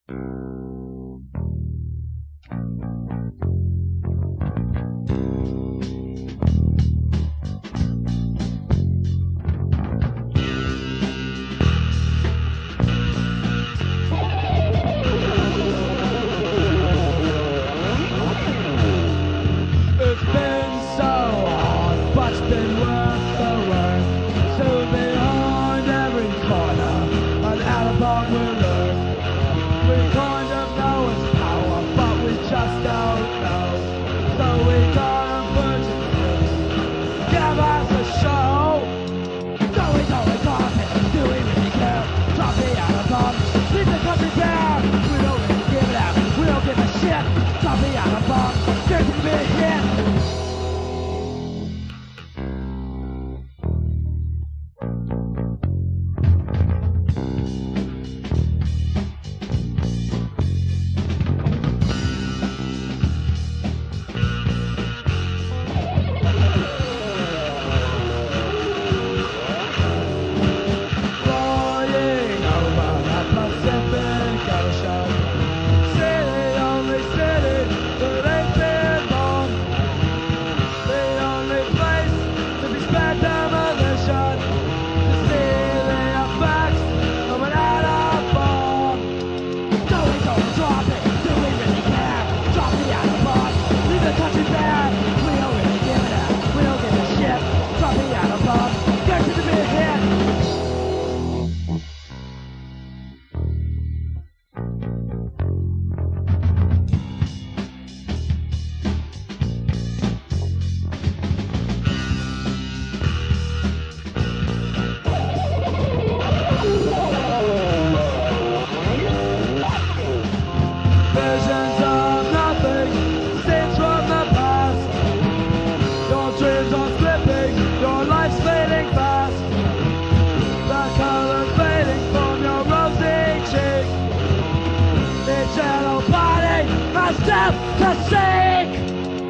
Step to sink.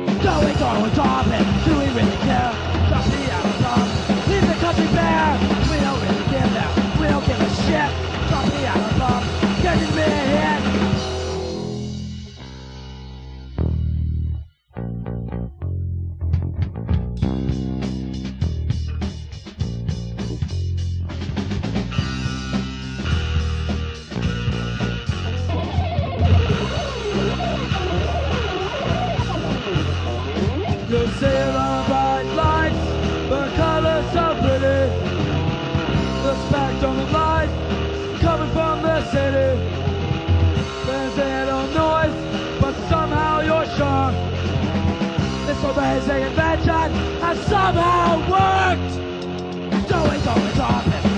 Going dropping. Do we really care? Drop the album. Leave the country bare. We don't really give them. We don't give a shit. Drop the album. Get to me hit. You see the bright lights, the colors so pretty. The spectrum of light coming from the city. There's little noise, but somehow you're sure this amazing invention has somehow worked. Doing, drop it.